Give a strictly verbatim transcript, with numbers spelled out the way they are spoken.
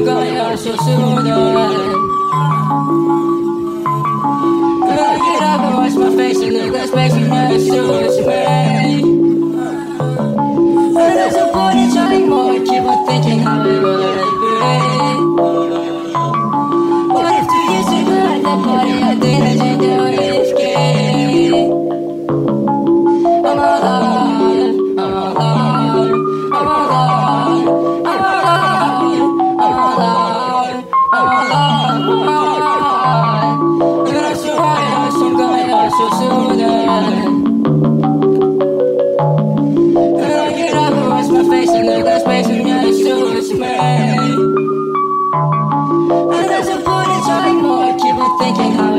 ganhar sua saudade. When I get up and wash my face and look like space and never suits me. But there's no point in trying more, keep on thinking how it would be. What if two years ago at that party I didn't change the way it's gay? I'm alive, I'm alive, I'm alive, I'm alive, I'm alive, I'm alive, I'm alive. When I survive, I'm gonna so soon. When I get up and wash my face and look like space and yeah, it's too much me. And there's a point in trying more, keep on thinking how